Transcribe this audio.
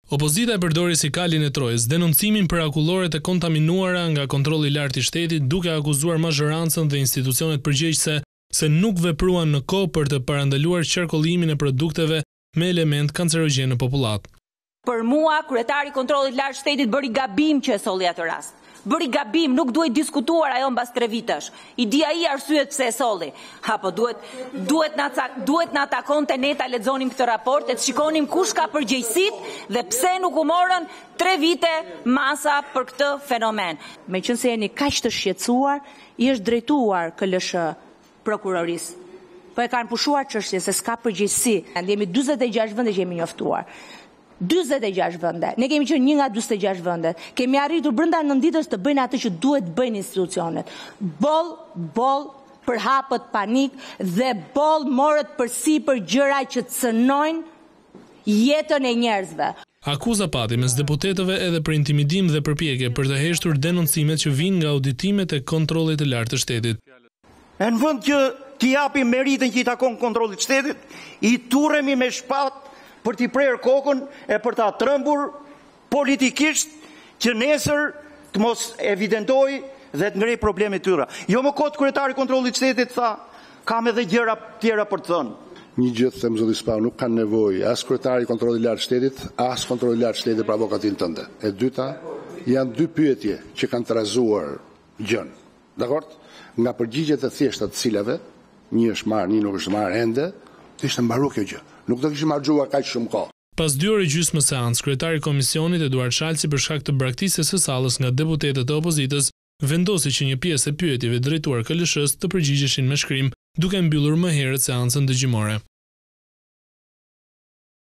Opozita e përdori si kalin e trojës denoncimin për akulloret e kontaminuara nga kontrolli i lartë i shtetit, duke akuzuar mazhorancën dhe institucionet përgjegjëse se nuk vepruan në kohë për të parandaluar qarkullimin e produkteve me element kancerogjen në popullat. Për mua, kryetari i kontrollit lartë shtetit bëri gabim që e solli atë rast. Bëri gabim, nuk duhet diskutuar ajo mbas 3 vitesh. I di ai arsyet pse e solli. Po duhet na takonte ne ta lexonim këtë raport, e të shikonim kush ka përgjegjësitë dhe pse nuk u morën 3 vite masa për këtë fenomen. Meqense jeni kaq të shqetësuar, i është drejtuar KLSH prokurorisë. Po e kanë pushuar çështjen se s'ka përgjegjësi. Ne jemi 46 vende që jemi njoftuar. 46 vende. Ne kemi qenë një nga 46 vendet. Kemi arritur brenda 9 ditësh të bëjnë atë që duhet bëjnë institucionet. Boll përhapët panik dhe boll morët përsipër gjëra që cënojnë jetën e njerëzve. Akuza pati mes deputetëve edhe për intimidim dhe përpjekje për të heshtur denoncimet që vinë nga auditimet e kontrollit të lartë të shtetit. Në vend që t'i japim meritën që i takon kontrollit të shtetit, i turremi me shpatë për t'i prerë kokën e për t'a trembur politikisht që nesër të mos evidentoj dhe të ngrej probleme tyra. Jo më kot kryetari i kontrollit të shtetit tha, kam edhe gjëra tjera për të thënë. Një gjë them zoti Spau, nuk kanë nevojë as kryetari i kontrollit lartë të shtetit, as kontrolli lartë të shtetit për avokatin tënde. E dyta, janë 2 pyetje që kanë trazuar gjën. Dakor? Nga përgjigjet e thjeshta të cilave, një është marrë, një nuk është marrë ende, ishte mbaruar kjo gjë. Nuk do kishim harxuar kaq shumë kohë. Pas 2 orë gjysmë seancë, kryetari i komisionit Eduard Shalci për shkak të braktisjes së sallës nga deputetët e opozitës, vendosi që një pjesë e pyetjeve drejtuar KLSH-s të përgjigjeshin me shkrim, duke mbyllur më herët seancën dëgjimore.